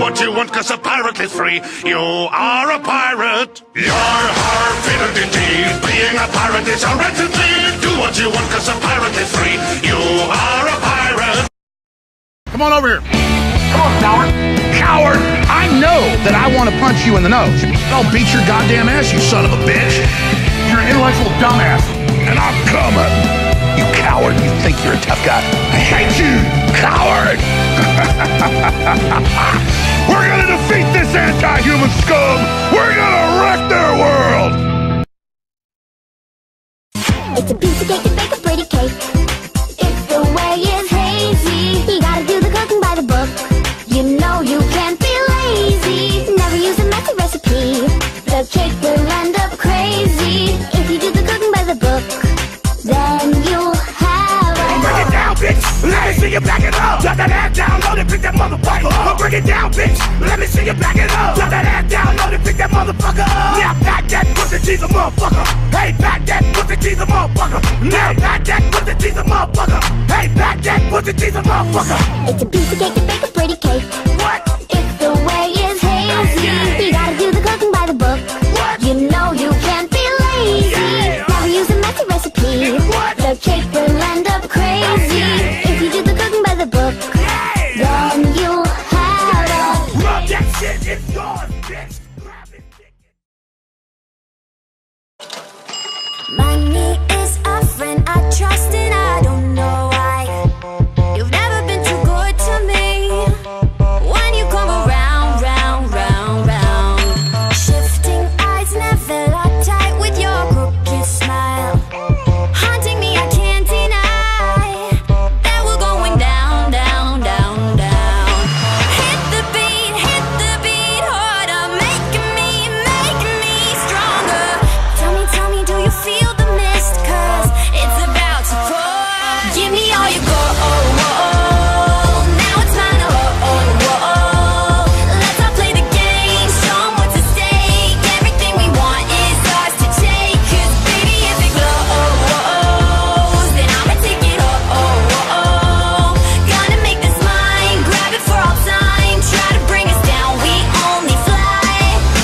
what you want, cause a pirate is free. You are a pirate. Yar-har, fiddle-dee-dee. Being a pirate is a rent-a-dee. Do what you want, cause a pirate is free. You are a pirate. Come on over here. Come on, coward. Coward! I know that I want to punch you in the nose. I'll beat your goddamn ass, you son of a bitch. You're an intellectual dumbass. And I'm coming. You coward. You think you're a tough guy. I hate you, coward. We're gonna defeat this anti-human scum. We're gonna wreck their world. It's a piece of cake to bake a pretty cake. If the way is hazy, you gotta do the cooking by the book. You know you can't be lazy. Never use a messy recipe. The cake will end up crazy. If you do the cooking by the book, then you'll have a... Break it down, bitch. Let me see you back it up. Drop that ass down, load it, pick that motherfucker up. Break it down, bitch. Let me see you back it up. Drop that ass down, load it, pick that motherfucker up. Now back that pussy cheese a motherfucker. Hey, back that pussy cheese a motherfucker. Now back that pussy cheese a motherfucker. Hey, back that pussy cheese a motherfucker. It's a piece of cake to bake a pretty cake. What? If the way is hazy, you gotta do the cooking by the book. What? You know you can't be lazy. Never use a messy recipe. The cake will end up crazy. If you do the cooking by the book, then you'll have a... Rub that shit, it's yours, bitch. Grab it, Money is a friend I trust and I don't know why. You've never been too good to me. When you come around, round, round, round. Shifting eyes never lock tight with your crooked smile. Haunting me, I can't deny that we're going down, down, down, down. Hit the beat harder, making me stronger. Tell me, do you feel the mist? Cause it's about to pour. Give me all your gold. Now it's mine, let's all play the game, show 'em what's at stake. Everything we want is ours to take. Cause baby, if it glows, then I'ma take it all. Gonna make this mine, grab it for all time. Try to bring us down, we only fly.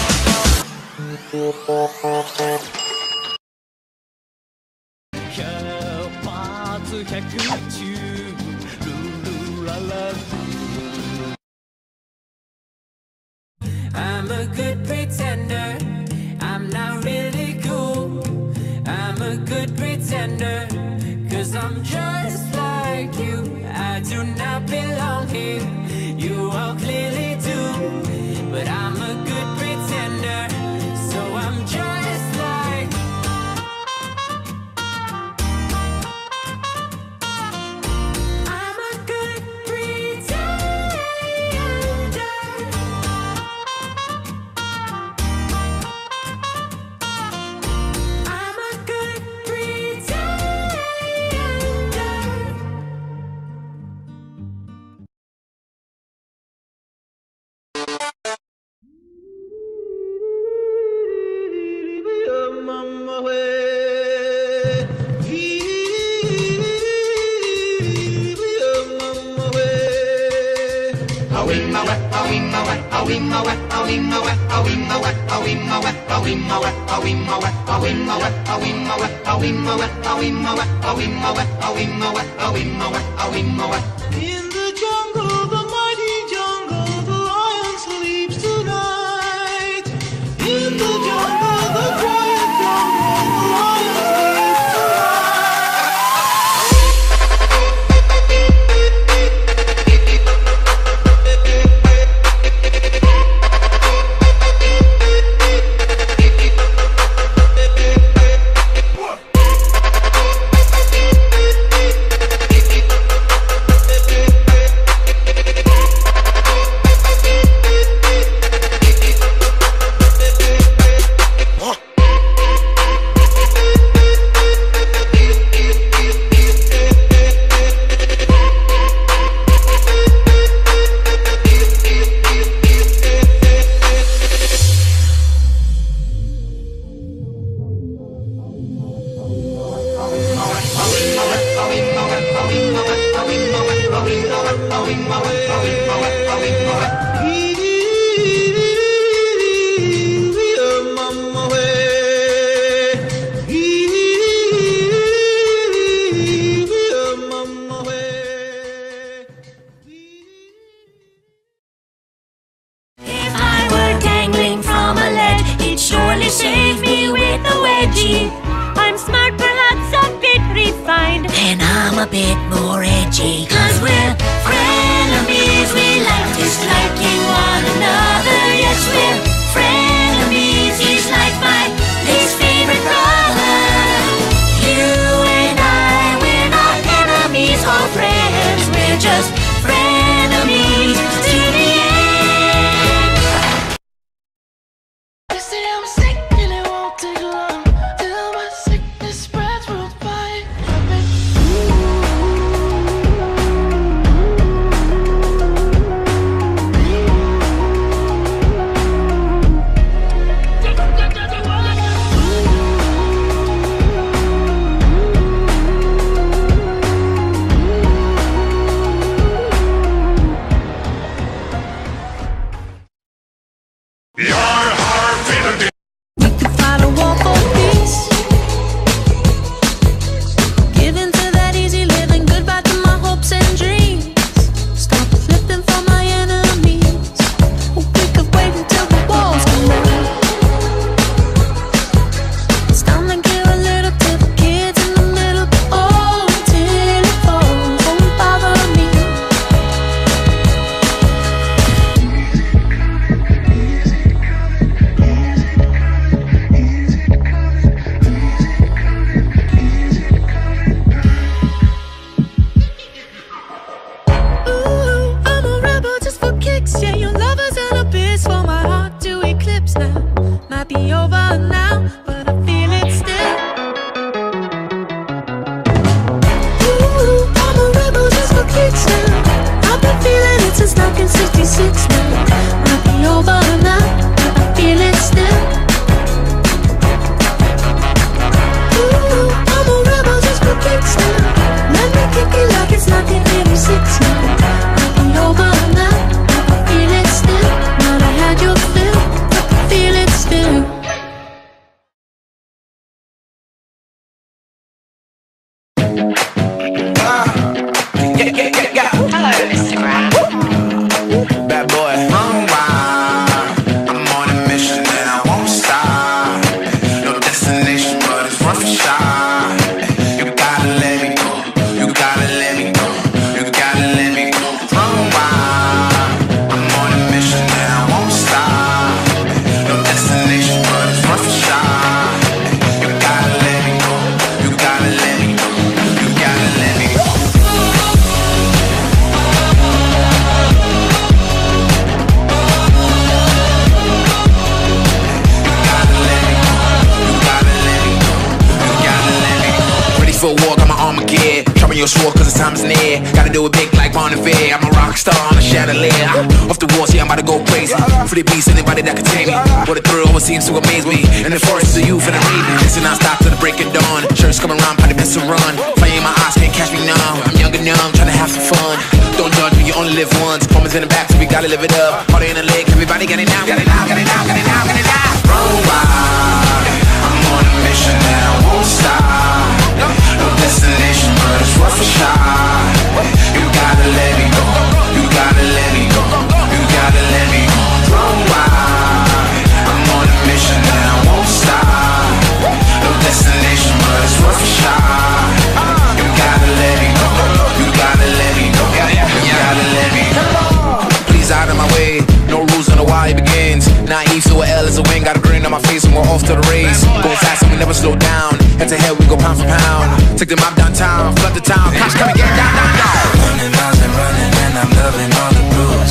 I'm a good pretender, I'm not really cool. I'm a good pretender, cause I'm just like you. I do not belong here, you all clearly do. But I'm a good pretender, so I'm just like... I'm a good pretender. I'm a good pretender. In the jungle, the mighty jungle, the lion sleeps tonight. In the jungle, the quiet jungle, the lion sleeps a bit more edgy. 'Cause we're frenemies, we like disliking one another. Yes, we're frenemies, he's like my least favorite brother. You and I, we're not enemies or friends, we're just frenemies to the end. They say I'm sick and it won't take long till my sickness spreads worldwide. We could fight a war for peace. Give in to that easy living. Goodbye to my hopes and dreams. Stop flipping for my enemies. We could wait until the walls come down. It's time to give a little to the kids in the middle. Oh, till it falls, won't bother me. Ooh, I'm a rebel just for kicks. Yeah, your lover's an abyss for my heart to eclipse now. Might be over now, but I feel it still. Ooh, I'm a rebel just for kicks now. I've been feeling it since 1966 now. Might be over now, but I feel it still. Ooh, I'm a rebel just for kicks now. Let me kick it like it's 1986 now. Might be over now, but I feel it still. Might have had your fill, but I feel it still. Hello, Instagram. Bad boy. I'm on a mission and I won't stop. No destination, but it's worth a shot. You gotta let me go. You gotta let me go. You gotta let me go. I'm on a mission and I won't stop. No destination, but it's worth a shot. You gotta let me go. You gotta let me go. You gotta let me go. Ready for a war, got my armor gear. Sharpen your sword cause the time is near. Gotta do it big like Bon Iver. I'm a rock star on a chandelier. Off the walls, yeah, I'm about to go crazy. For the beast, anybody that can tame me. What a thrill, what seems to amaze me. In the forest, the youth and the raven. Listen, I stop till the break of dawn. Shirts coming around, probably best to run. Fire in my eyes, can't catch me now. I'm young and numb, trying to have some fun. Don't judge me, you only live once. Moments in the back, so we gotta live it up. Harder in the leg, everybody got it now, got it now, got it now, got it now, got it now. Run wild. I'm on a mission and I won't stop. No destination, but it's worth a shot. You gotta let me go. You gotta let me go. You gotta let me go. Run wild. I'm on a mission and I won't stop. No destination, but it's worth a shot. You gotta let me go. You gotta let me go. You gotta let me go. Please out of my way. No rules on the why it begins. Naive, so a L is a win. Got a grin on my face and we're off to the race. Go fast and we never slow down. Head to head, we go pound for pound. Take the mob downtown, flood the town. Cash, come and get down, down, down. Running miles and running, and I'm loving all the blues.